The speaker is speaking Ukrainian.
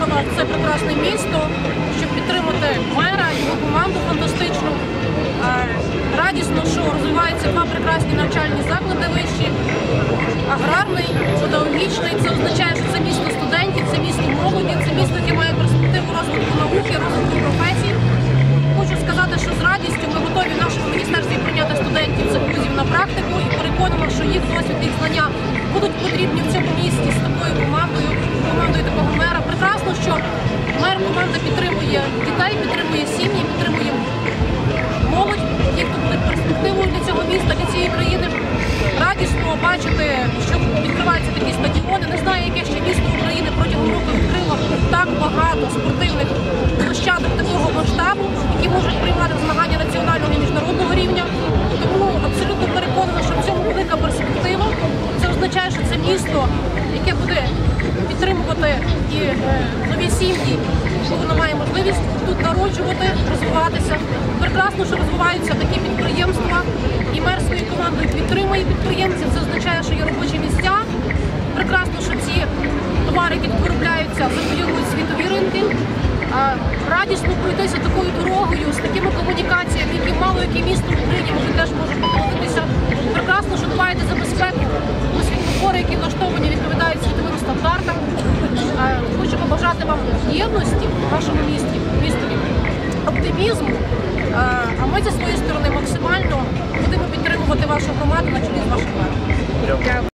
приїхала в це прекрасне місто, щоб підтримати мера, його команду фантастичну. Радісно, що розвиваються два прекрасні навчальні заклади вищі, аграрний, педагогічний. Це означає, що це місто студентів, це місто молоді, це місто, яке має перспективу розвитку науки, розвитку професій. Хочу сказати, що з радістю ми готові в нашому міністерстві прийняти студентів з вузів на практику і переконана, що їх досвід, їх знання будуть потрібні в цьому місті з такою командою такого мера. Прекрасно, що мер команда підтримує дітей, підтримує сім'ї, підтримує молодь, які будуть перспективою для цього міста, для цієї країни. Радісно бачити, що відкриваються такі стадіони. Не знаю, яке ще місто України протягом року відкрило так багато спортивних площадок такого масштабу, які можуть приймати змагання національного і міжнародного рівня. Тому абсолютно переконана, що в цьому велика перспектива. Це означає, що це місто, яке буде підтримувати і нові сім'ї, бо воно має можливість тут народжувати, розвиватися. Прекрасно, що розвиваються такі підприємства, і мер своєю командою підтримує підприємців. Це означає, що є робочі місця. Прекрасно, що ці товари, які тут виробляються, завоюють світові ринки. Радісно пройтися такою дорогою, з такими комунікаціями, які мало яке місто в Україні теж може похвалитися. Прекрасно, що дбаєте за безпеку. Ми світлофори, які влаштовані, відповідають світовим стандартам. Хочу побажати вам єдності в вашому містові, оптимізму. А ми зі своєї сторони максимально будемо підтримувати вашу громаду на чолі з вашим мером.